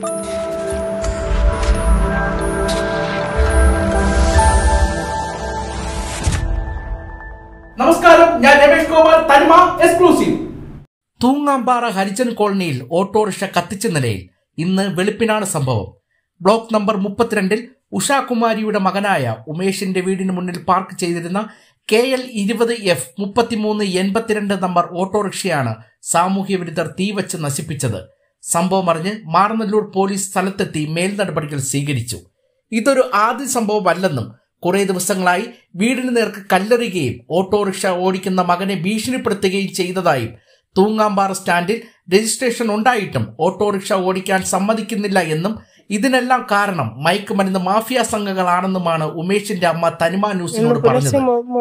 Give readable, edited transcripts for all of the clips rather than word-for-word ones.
നമസ്കാരം, ഞാൻ രമേഷ് ഗോപാൽ, തനിമ എക്സ്ക്ലൂസീവ്. തൂങ്ങാമ്പാറ ഹരിജൻ കോളനിയിൽ ഓട്ടോറിക്ഷ കത്തിച്ച നിലയിൽ ഇന്ന് വെളുപ്പിനാണ് സംഭവം. ബ്ലോക്ക് നമ്പർ 32-ൽ ഉഷാകുമാരിയുടെ മകനായ ഉമേഷിന്റെ വീടിന് മുന്നിൽ പാർക്ക് ചെയ്തിരുന്ന KL 20F 3382 നമ്പർ ഓട്ടോറിക്ഷയാണ് സാമൂഹ്യ വിരുദ്ധർ തീവച്ച് നശിപ്പിച്ചത്. സംഭവം അറിഞ്ഞ് മാറനല്ലൂർ പോലീസ് സ്ഥലത്തെത്തി മേൽനടപടികൾ സ്വീകരിച്ചു. ഇതൊരു ആദ്യ സംഭവമല്ലെന്നും കുറെ ദിവസങ്ങളായി വീടിന് നേർക്ക് കല്ലെറിയുകയും ഓട്ടോറിക്ഷ ഓടിക്കുന്ന മകനെ ഭീഷണിപ്പെടുത്തുകയും ചെയ്തതായും തൂങ്ങാമ്പാറ സ്റ്റാൻഡിൽ രജിസ്ട്രേഷൻ ഉണ്ടായിട്ടും ഓട്ടോറിക്ഷ ഓടിക്കാൻ സമ്മതിക്കുന്നില്ല എന്നും ഇതിനെല്ലാം കാരണം മയക്കുമരുന്ന് മാഫിയ സംഘങ്ങളാണെന്നുമാണ് ഉമേഷിന്റെ അമ്മ തനിമ ന്യൂസിനോട് പറഞ്ഞത്.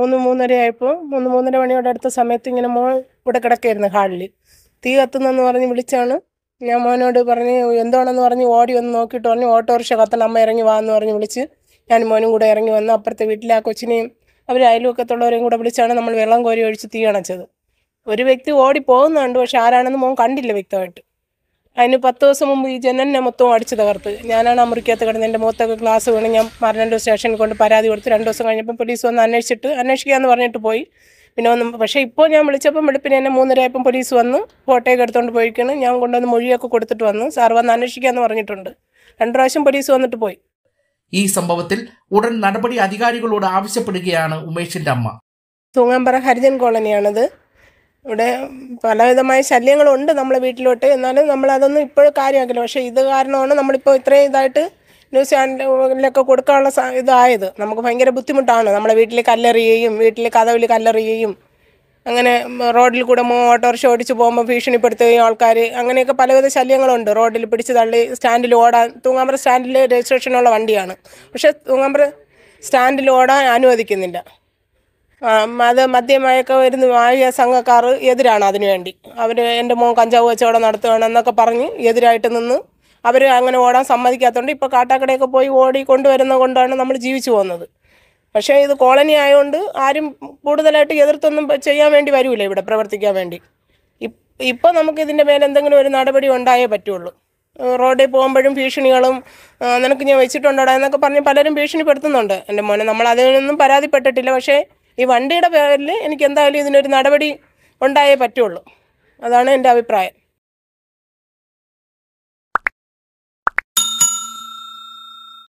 3:30 മണിയോടെ അടുത്ത സമയത്ത് ഇങ്ങനെ മോൻ ഇവിടെ കിടക്കായിരുന്നു ഹാളിൽ. തീ കത്തുന്നെന്ന് പറഞ്ഞ് വിളിച്ചാണ്. ഞാൻ മോനോട് പറഞ്ഞ് എന്താണെന്ന് പറഞ്ഞ് ഓടി വന്ന് നോക്കിയിട്ട് പറഞ്ഞു ഓട്ടോറിക്ഷ കത്തണം, അമ്മ ഇറങ്ങി വാ എന്ന് പറഞ്ഞ് വിളിച്ച് ഞാൻ മോനും കൂടെ ഇറങ്ങി വന്ന് അപ്പുറത്തെ വീട്ടിലെ ആ കൊച്ചിനെയും അവർ അയൽവക്കത്തുള്ളവരെയും കൂടെ വിളിച്ചാണ് നമ്മൾ വെള്ളം കോരി ഒഴിച്ച് തീ അണച്ചത്. ഒരു വ്യക്തി ഓടി പോകുന്നുണ്ട്, പക്ഷെ ആരാണെന്ന് മോൻ കണ്ടില്ല വ്യക്തമായിട്ട്. അതിന് 10 ദിവസം മുമ്പ് ഈ ജനലിനെ മൊത്തം അടിച്ച് തകർത്ത്. ഞാനാണ് ആ മുറിക്കകത്ത് കിടന്ന് എൻ്റെ മുഖത്തൊക്കെ ഗ്ലാസ് വീണ് ഞാൻ മാറനല്ലൂർ സ്റ്റേഷനിൽ കൊണ്ട് പരാതി കൊടുത്ത് 2 ദിവസം കഴിഞ്ഞപ്പോൾ പോലീസ് വന്ന് അന്വേഷിക്കാമെന്ന് പറഞ്ഞിട്ട് പോയി. പിന്നെ പക്ഷേ ഇപ്പോൾ ഞാൻ വിളിച്ചപ്പം വെളുപ്പിന് എന്നെ 3:30 ആയപ്പം പോലീസ് വന്ന് ഫോട്ടോയൊക്കെ എടുത്തുകൊണ്ട് പോയിക്കാണ്. ഞാൻ കൊണ്ടുവന്ന് മൊഴിയൊക്കെ കൊടുത്തിട്ട് വന്ന് സാർ വന്ന് അന്വേഷിക്കാമെന്ന് പറഞ്ഞിട്ടുണ്ട്. 2 പ്രാവശ്യം പോലീസ് വന്നിട്ട് പോയി. ഈ സംഭവത്തിൽ ഉടൻ നടപടി അധികാരികളോട് ആവശ്യപ്പെടുകയാണ് ഉമേഷിന്റെ അമ്മ. തൂങ്ങാമ്പാറ ഹരിജൻ കോളനിയാണിത്. ഇവിടെ പലവിധമായ ശല്യങ്ങളുണ്ട് നമ്മളെ വീട്ടിലോട്ട്. എന്നാലും നമ്മളതൊന്നും ഇപ്പോഴും കാര്യമാക്കില്ല. പക്ഷേ ഇത് കാരണമാണ് നമ്മളിപ്പോൾ ഇത്രയും ഇതായിട്ട് ന്യൂസ് ചാനലിലൊക്കെ കൊടുക്കാനുള്ള ഇതായത്. നമുക്ക് ഭയങ്കര ബുദ്ധിമുട്ടാണ്. നമ്മളെ വീട്ടിൽ കല്ലെറിയുകയും വീട്ടിൽ കതവിൽ കല്ലെറിയുകയും അങ്ങനെ റോഡിൽ കൂടെ ഓട്ടോറിക്ഷ ഓടിച്ച് പോകുമ്പോൾ ഭീഷണിപ്പെടുത്തുകയും ആൾക്കാർ അങ്ങനെയൊക്കെ പലവിധ ശല്യങ്ങളുണ്ട്. റോഡിൽ പിടിച്ച് തള്ളി സ്റ്റാൻഡിൽ ഓടാൻ, തൂങ്ങാമ്പാറ സ്റ്റാൻഡിൽ രജിസ്ട്രേഷനുള്ള വണ്ടിയാണ്, പക്ഷേ തൂങ്ങാമ്പാറ സ്റ്റാൻഡിൽ ഓടാൻ അനുവദിക്കുന്നില്ല. അത് മദ്യമയൊക്കെ വരുന്ന മാഫിയ സംഘക്കാർ എതിരാണ് അതിനുവേണ്ടി. അവർ എൻ്റെ മോൻ കഞ്ചാവ് കച്ചവടം നടത്തുകയാണെന്നൊക്കെ പറഞ്ഞ് എതിരായിട്ട് നിന്ന് അവർ അങ്ങനെ ഓടാൻ സമ്മതിക്കാത്തതുകൊണ്ട് ഇപ്പോൾ കാട്ടാക്കടയൊക്കെ പോയി ഓടി കൊണ്ടുവരുന്നത് കൊണ്ടാണ് നമ്മൾ ജീവിച്ചു പോകുന്നത്. പക്ഷേ ഇത് കോളനി ആയതുകൊണ്ട് ആരും കൂടുതലായിട്ട് എതിർത്തൊന്നും ചെയ്യാൻ വേണ്ടി വരില്ല ഇവിടെ പ്രവർത്തിക്കാൻ വേണ്ടി. ഇപ്പോൾ നമുക്ക് ഇതിൻ്റെ മേലെ എന്തെങ്കിലും ഒരു നടപടി ഉണ്ടായേ പറ്റുള്ളൂ. റോഡിൽ പോകുമ്പോഴും ഭീഷണികളും നിനക്ക് ഞാൻ വെച്ചിട്ടുണ്ടോടാ എന്നൊക്കെ പറഞ്ഞ് പലരും ഭീഷണിപ്പെടുത്തുന്നുണ്ട് എൻ്റെ മോനെ. നമ്മൾ അതിനൊന്നും പരാതിപ്പെട്ടിട്ടില്ല. പക്ഷേ ഈ വണ്ടിയുടെ പേരിൽ എനിക്ക് എന്തായാലും ഇതിനൊരു നടപടി ഉണ്ടായേ പറ്റുള്ളൂ. അതാണ് എൻ്റെ അഭിപ്രായം.